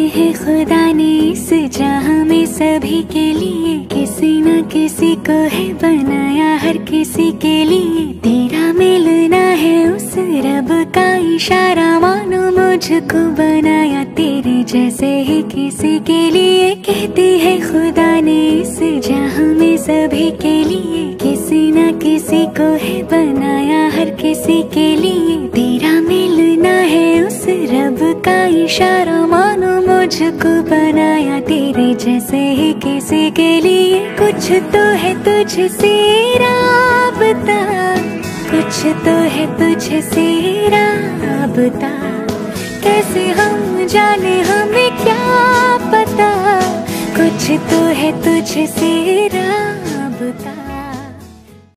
है खुदा ने इस जहां में सभी के लिए किसी न किसी को है बनाया, हर किसी के लिए तेरा मिलना है उस रब का इशारा। मानो मुझको बनाया तेरे जैसे ही किसी के लिए। कहती है खुदा ने इस जहां में सभी के लिए किसी न किसी को है बनाया, हर किसी के लिए तेरा मिलना है उस रब का इशारा। मानो मुझको बनाया तेरे जैसे ही किसी के लिए। कुछ तो है तुझसे राबता, कुछ तो है तुझसे राबता। कैसे हम जाने हमें क्या पता, कुछ तो है तुझसे राबता।